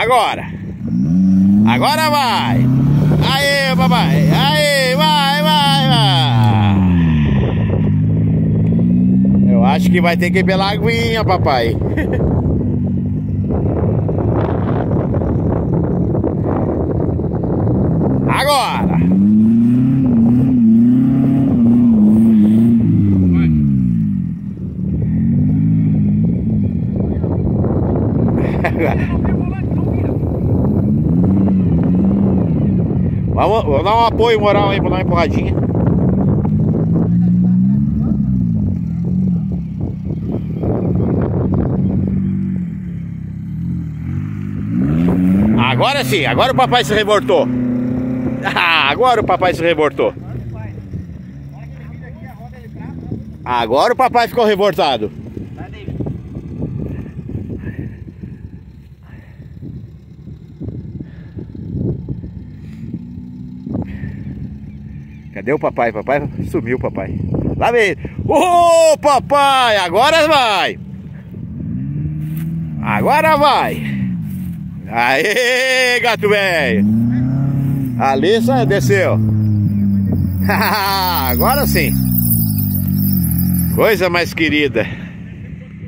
Agora. Agora vai. Aê, papai. Aê, vai. Eu acho que vai ter que ir pela aguinha, papai. Agora. Vamos dar um apoio moral aí pra dar uma empurradinha. Agora sim, agora o papai se revoltou. Agora o papai se revoltou. Agora o papai ficou revoltado. Cadê o papai? Papai sumiu, papai. Lá vem. Ô, papai! Agora vai! Agora vai! Aê, gato velho! A Alissa desceu. Agora sim. Coisa mais querida.